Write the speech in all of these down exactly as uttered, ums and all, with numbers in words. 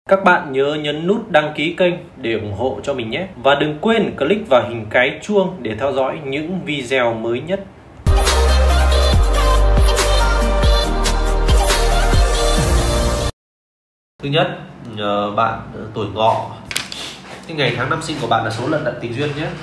Các bạn nhớ nhấn nút đăng ký kênh để ủng hộ cho mình nhé. Và đừng quên click vào hình cái chuông để theo dõi những video mới nhất. Thứ nhất, bạn tuổi Ngọ, cái ngày tháng năm sinh của bạn là số lần đận tình duyên nhé.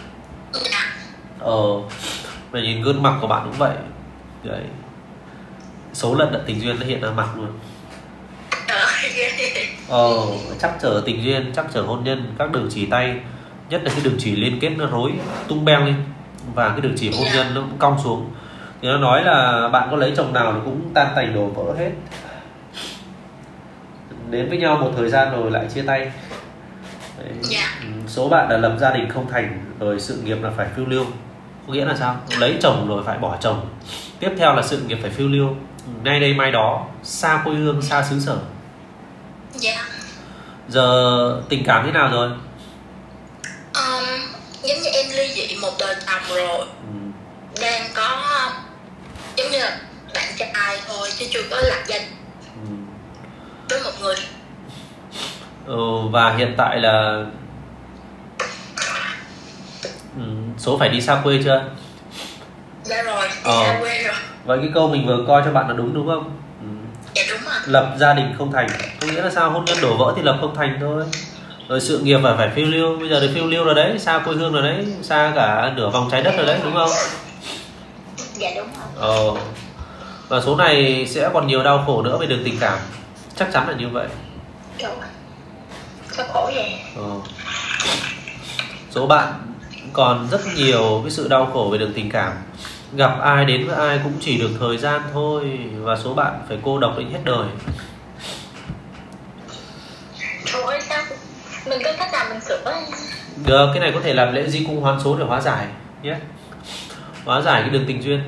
Ờ, mà nhìn gương mặt của bạn cũng vậy. Đấy. Số lần đận tình duyên nó hiện ra mặt luôn. Ờ, chắc chở tình duyên, chắc chở hôn nhân, các đường chỉ tay, nhất là cái đường chỉ liên kết nó rối tung beng lên, và cái đường chỉ hôn nhân nó cũng cong xuống. Thì nó nói là bạn có lấy chồng nào nó cũng tan tành đổ vỡ hết, đến với nhau một thời gian rồi lại chia tay. Đấy. Số bạn là lập gia đình không thành, rồi sự nghiệp là phải phiêu lưu. Có nghĩa là sao? Lấy chồng rồi phải bỏ chồng. Tiếp theo là sự nghiệp phải phiêu lưu, nay đây mai đó, xa quê hương, xa xứ sở. Dạ. Giờ tình cảm thế nào rồi? Um, giống như em ly dị một đời chồng rồi. ừ. Đang có giống như là bạn trai thôi chứ chưa có lập gia đình ừ. với một người. Ừ, và hiện tại là ừ, số phải đi xa quê chưa? Dạ rồi, đi ờ. xa quê rồi. Vậy cái câu mình vừa coi cho bạn là đúng đúng không? Ừ. Dạ đúng rồi. Lập gia đình không thành, có nghĩa là sao? Hôn nhân đổ vỡ thì lập không thành thôi. Rồi sự nghiệp phải phải phiêu lưu, bây giờ được phiêu lưu rồi đấy, xa quê hương rồi đấy, xa cả nửa vòng trái đất rồi đấy, đúng không? Dạ đúng rồi. Ờ. Và số này sẽ còn nhiều đau khổ nữa về đường tình cảm, chắc chắn là như vậy. Trời ơi, sao khổ vậy? Ờ. Số bạn còn rất nhiều cái sự đau khổ về đường tình cảm, gặp ai đến với ai cũng chỉ được thời gian thôi, và số bạn phải cô độc đến hết đời. Trời ơi, sao mình có cách nào mình sửa? Được, cái này có thể làm lễ di cung hoán số để hóa giải nhé, hóa giải cái đường tình duyên.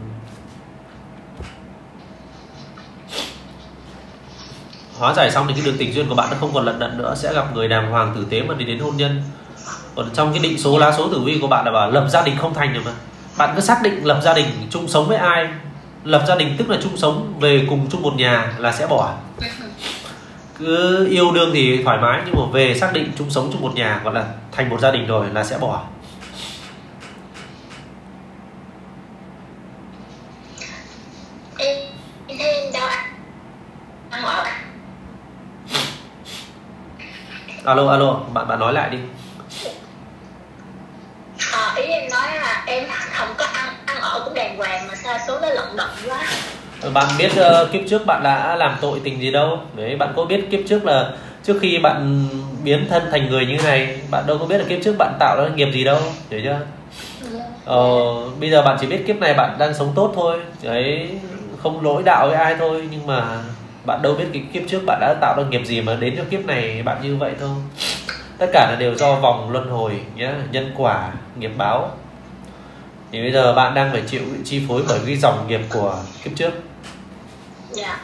Hóa giải xong thì cái đường tình duyên của bạn nó không còn lận đận nữa, sẽ gặp người đàng hoàng tử tế mà đi đến hôn nhân. Còn trong cái định số lá số tử vi của bạn là bảo lập gia đình không thành rồi mà. Bạn cứ xác định lập gia đình chung sống với ai, lập gia đình tức là chung sống về cùng chung một nhà là sẽ bỏ. Cứ yêu đương thì thoải mái, nhưng mà về xác định chung sống chung một nhà gọi là thành một gia đình rồi là sẽ bỏ. Em em thấy em đau ăn ở. Alo alo, bạn bạn nói lại đi. À, ý em nói là em không có ăn ăn ở cũng đàng hoàng mà sao số nó lận đận quá. Bạn biết uh, kiếp trước bạn đã làm tội tình gì đâu. Đấy, bạn có biết kiếp trước là trước khi bạn biến thân thành người như thế này, bạn đâu có biết là kiếp trước bạn tạo ra nghiệp gì đâu, hiểu chưa? Ờ, bây giờ bạn chỉ biết kiếp này bạn đang sống tốt thôi, đấy, không lỗi đạo với ai thôi, nhưng mà bạn đâu biết cái kiếp trước bạn đã tạo ra nghiệp gì mà đến cho kiếp này bạn như vậy thôi. Tất cả là đều do vòng luân hồi nhé, nhân quả, nghiệp báo. Thì bây giờ bạn đang phải chịu chi phối bởi cái dòng nghiệp của kiếp trước. Dạ.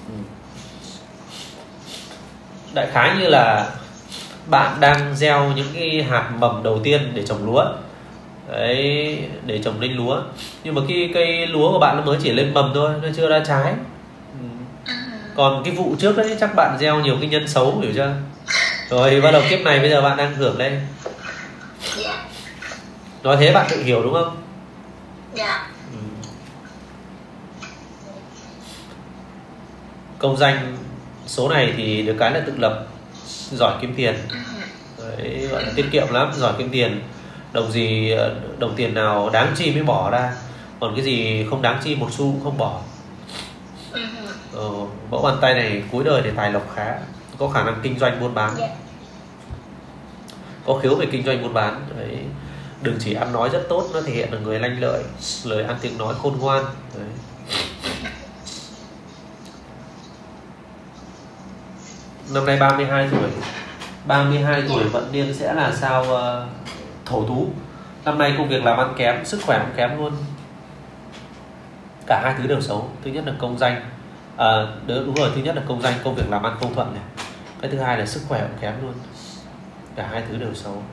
Đại khái như là bạn đang gieo những cái hạt mầm đầu tiên để trồng lúa. Đấy, để trồng lên lúa. Nhưng mà cái cây lúa của bạn nó mới chỉ lên mầm thôi, nó chưa ra trái. Còn cái vụ trước đấy chắc bạn gieo nhiều cái nhân xấu, hiểu chưa? Rồi bắt đầu kiếp này bây giờ bạn đang hưởng đây. Dạ. Nói thế bạn tự hiểu đúng không? Dạ. Ừ. Công danh số này thì được cái là tự lập, giỏi kiếm tiền. Đấy, gọi là tiết kiệm lắm, giỏi kiếm tiền. Đồng gì đồng tiền nào đáng chi mới bỏ ra, còn cái gì không đáng chi một xu cũng không bỏ. Ờ, mẫu bàn tay này cuối đời để tài lộc khá, có khả năng kinh doanh buôn bán, có khiếu về kinh doanh buôn bán. Đấy. Đừng chỉ ăn nói rất tốt, nó thể hiện là người lanh lợi, lời ăn tiếng nói khôn ngoan. Đấy. Năm nay ba mươi hai tuổi, ba mươi hai tuổi vận niên sẽ là sao uh, thổ thú. Năm nay công việc làm ăn kém, sức khỏe cũng kém luôn. Cả hai thứ đều xấu. Thứ nhất là công danh, à, đúng rồi, thứ nhất là công danh, công việc làm ăn không thuận này. Cái thứ hai là sức khỏe cũng kém luôn. Cả hai thứ đều xấu.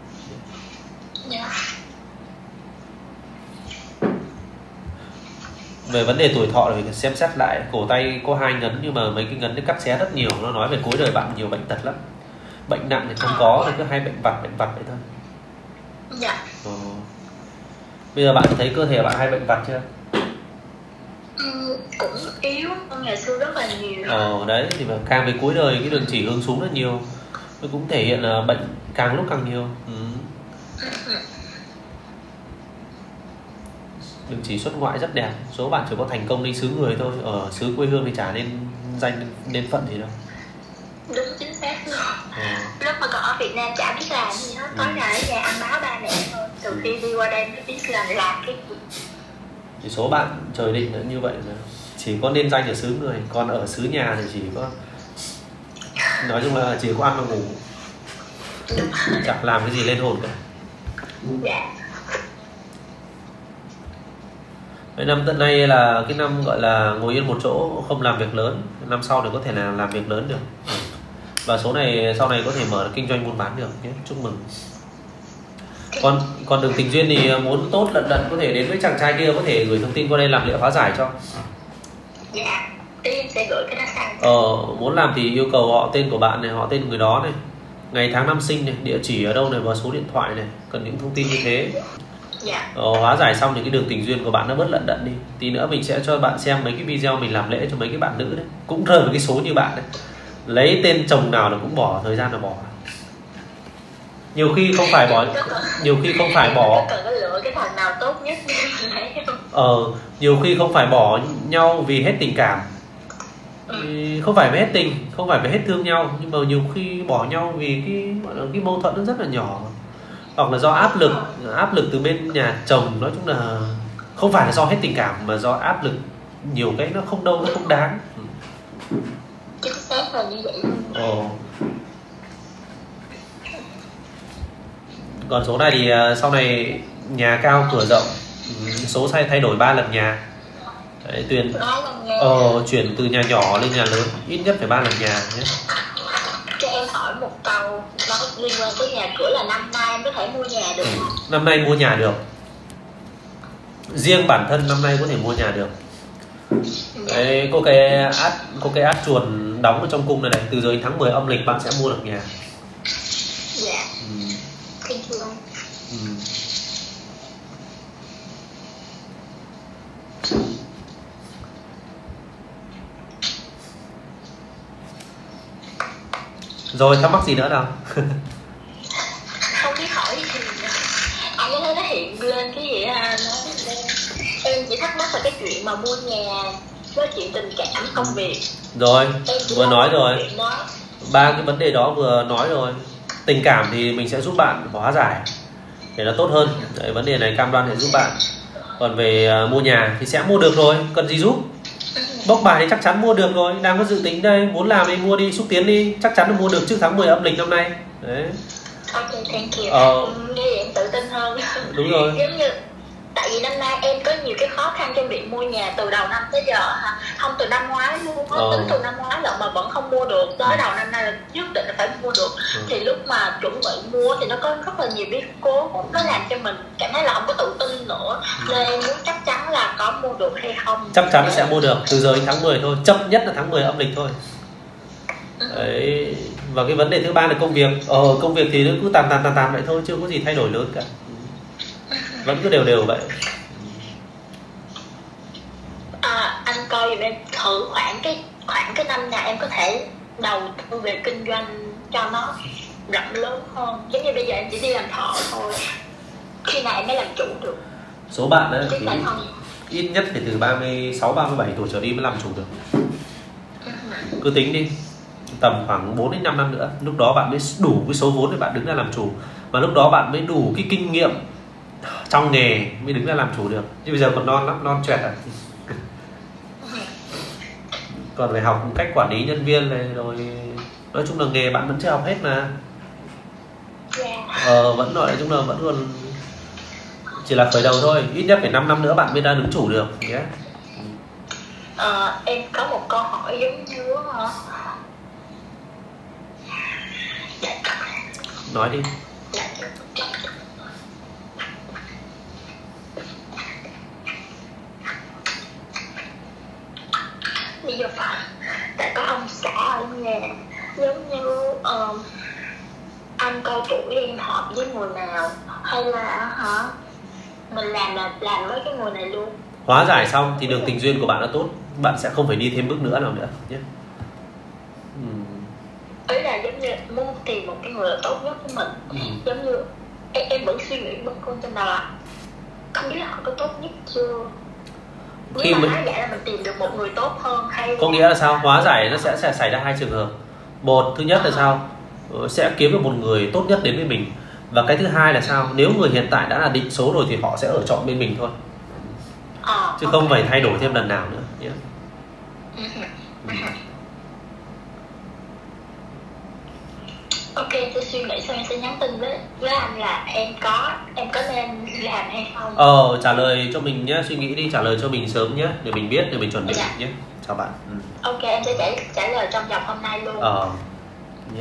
Về vấn đề tuổi thọ thì phải xem xét lại. Cổ tay có hai ngấn nhưng mà mấy cái ngấn nó cắt xé rất nhiều, nó nói về cuối đời bạn nhiều bệnh tật lắm. Bệnh nặng thì không có, thì cứ hay bệnh vặt bệnh vặt vậy thôi. Dạ. Ờ. Bây giờ bạn thấy cơ thể bạn hay bệnh vặt chưa? Ừ, cũng yếu hơn ngày xưa rất là nhiều. Ờ đấy, thì mà càng về cuối đời cái đường chỉ hướng xuống rất nhiều. Nó cũng thể hiện là bệnh càng lúc càng nhiều. Ừ. Đường chỉ xuất ngoại rất đẹp. Số bạn chỉ có thành công đi xứ người thôi. Ở xứ quê hương thì chả nên danh nên phận gì đâu. Đúng chính xác luôn. Ờ. Lúc mà còn ở Việt Nam chả biết làm gì hết, tối ngày ở nhà ăn báo ba mẹ thôi. Từ khi đi qua đây mới biết là làm cái gì. Thì số bạn trời định là như vậy là chỉ có nên danh ở xứ người, còn ở xứ nhà thì chỉ có nói chung là chỉ có ăn và ngủ, chẳng làm cái gì lên hồn cả. Dạ. Cái năm tận nay là cái năm gọi là ngồi yên một chỗ không làm việc lớn, năm sau thì có thể là làm việc lớn được, và số này sau này có thể mở kinh doanh buôn bán được nhé, chúc mừng. Còn còn đường tình duyên thì muốn tốt lận đận có thể đến với chàng trai kia, có thể gửi thông tin qua đây làm liệu phá giải cho. Dạ, em sẽ gửi cái đó sang. Ờ, muốn làm thì yêu cầu họ tên của bạn này, họ tên người đó này, ngày tháng năm sinh này, địa chỉ ở đâu này và số điện thoại này, cần những thông tin như thế. Dạ. Ờ, hóa giải xong thì cái đường tình duyên của bạn nó bớt lận đận đi. Tí nữa mình sẽ cho bạn xem mấy cái video mình làm lễ cho mấy cái bạn nữ đấy, cũng rơi vào cái số như bạn đấy, lấy tên chồng nào là cũng bỏ thời gian là bỏ. Nhiều khi không phải bỏ, nhiều khi không phải bỏ. Cần có lựa cái thằng nào tốt nhất để lấy không? Ờ, nhiều khi không phải bỏ nhau vì hết tình cảm, ừ. Không phải vì hết tình, không phải vì hết thương nhau, nhưng mà nhiều khi bỏ nhau vì cái gọi là cái mâu thuẫn nó rất là nhỏ, hoặc là do áp lực, áp lực từ bên nhà chồng. Nói chung là không phải là do hết tình cảm mà do áp lực, nhiều cái nó không đâu, nó không đáng. Chính xác là như vậy. Ồ. Còn số này thì sau này nhà cao cửa rộng, số sai thay đổi ba lần nhà. Đấy, tuyển ờ, chuyển từ nhà nhỏ lên nhà lớn ít nhất phải ba lần nhà nhé. Cho em hỏi một câu nó liên quan tới nhà cửa là năm nay em có thể mua nhà được không? Năm nay mua nhà được, riêng bản thân năm nay có thể mua nhà được. Đấy, có cái át có cái át chuồn đóng ở trong cung này này, từ giờ đến tháng mười âm lịch bạn sẽ mua được nhà. Dạ. Ừ. Thank you. Ừ. Rồi thắc mắc gì nữa nào? Không biết hỏi gì anh có thấy nó hiện lên cái gì à? Em chỉ thắc mắc là cái chuyện mà mua nhà với chuyện tình cảm công việc. Rồi vừa nói rồi, ba cái vấn đề đó vừa nói rồi. Tình cảm thì mình sẽ giúp bạn hóa giải để nó tốt hơn. Đấy, vấn đề này cam đoan sẽ giúp bạn. Còn về uh, mua nhà thì sẽ mua được rồi, cần gì giúp. Bốc bài thì chắc chắn mua được rồi, đang có dự tính đây, muốn làm đi mua đi, xúc tiến đi, chắc chắn là mua được trước tháng mười âm lịch năm nay. Đấy. Ok, thank you. Ờ. Như vậy em tự tin hơn. Đúng rồi. Giống như tại vì năm nay em có nhiều cái khó khăn trong việc mua nhà từ đầu năm tới giờ hả? Không, từ năm ngoái luôn, có ờ. tính từ năm ngoái lận mà vẫn không mua được. Tới đầu năm nay là nhất định là phải mua được. ừ. Thì lúc mà chuẩn bị mua thì nó có rất là nhiều biến cố, nó làm cho mình cảm thấy là không có tự tin nữa. ừ. Nên em muốn chắc chắn là có mua được hay không. Chắc chắn nó sẽ mua được, từ giờ đến tháng mười thôi, chậm nhất là tháng mười âm lịch thôi. ừ. Đấy. Và cái vấn đề thứ ba là công việc. Ờ, công việc thì nó cứ tàn tàn tàn tàn vậy thôi, chưa có gì thay đổi lớn cả, vẫn cứ đều đều vậy. À, anh coi giùm em thử khoảng cái khoảng cái năm nào em có thể đầu tư về kinh doanh cho nó rộng lớn hơn. Giống như bây giờ em chỉ đi làm thợ thôi, khi nào em mới làm chủ được? Số bạn đấy thì không? ít nhất phải từ ba mươi sáu, ba mươi bảy tuổi trở đi mới làm chủ được. Cứ tính đi, tầm khoảng bốn đến năm năm nữa, lúc đó bạn mới đủ cái số vốn để bạn đứng ra làm chủ, và lúc đó bạn mới đủ cái kinh nghiệm trong nghề mới đứng ra làm chủ được. Chứ bây giờ còn non lắm, non choẹt à. Còn phải học cách quản lý nhân viên này, rồi nói chung là nghề bạn vẫn chưa học hết mà. Ờ, vẫn nói chung là vẫn còn chỉ là khởi đầu thôi, ít nhất phải năm năm nữa bạn mới ra đứng chủ được nhé. Yeah. À, em có một câu hỏi giống như hả? Nói đi. um, anh coi tuổi em hợp với người nào, hay là hả mình làm là làm với cái người này luôn. Hóa giải xong thì đường tình duyên của bạn đã tốt, bạn sẽ không phải đi thêm bước nữa nào nữa nhé. Uhm. Ý là giống như muốn tìm một cái người tốt nhất của mình. Uhm. Giống như em, em vẫn suy nghĩ bất công trên là không biết là họ có tốt nhất chưa. Khi mình hóa giải là mình tìm được một người tốt hơn hay có nghĩa là sao? Hóa giải nó sẽ, sẽ xảy ra hai trường hợp. Một, thứ nhất là sao? Sẽ kiếm được một người tốt nhất đến với mình. Và cái thứ hai là sao? Nếu người hiện tại đã là định số rồi thì họ sẽ ở chọn bên mình thôi. À, chứ okay. Không phải thay đổi thêm lần nào nữa nhé. Ok, tôi suy nghĩ xong em sẽ nhắn tin với với anh là em có em có nên làm hay không. Ờ, trả lời cho mình nhé, suy nghĩ đi, trả lời cho mình sớm nhé, để mình biết, để mình chuẩn bị. Dạ. Nhé. Chào bạn. Ừ. Ok, em sẽ trả, trả lời trong vòng hôm nay luôn. Ờ.